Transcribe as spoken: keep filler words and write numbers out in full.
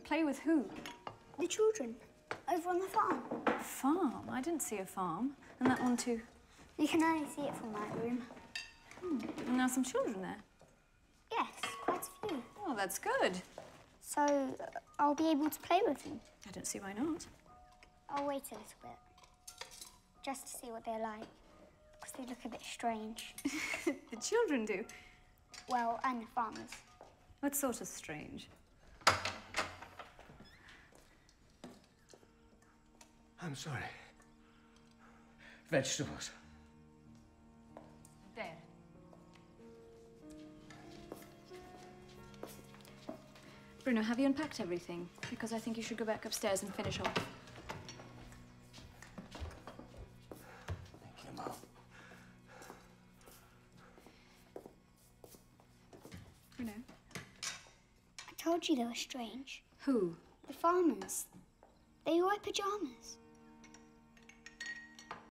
Play with who? The children, over on the farm. Farm? I didn't see a farm. And that one too. You can only see it from my room. Hmm. And there are some children there? Yes, quite a few. Oh, that's good. So, uh, I'll be able to play with them? I don't see why not. I'll wait a little bit, just to see what they're like, because they look a bit strange. The children do? Well, and the farmers. What sort of strange? I'm sorry. Vegetables. There. Bruno, have you unpacked everything? Because I think you should go back upstairs and finish off. Thank you, Mom. Bruno? I told you they were strange. Who? The farmers. They wear pajamas.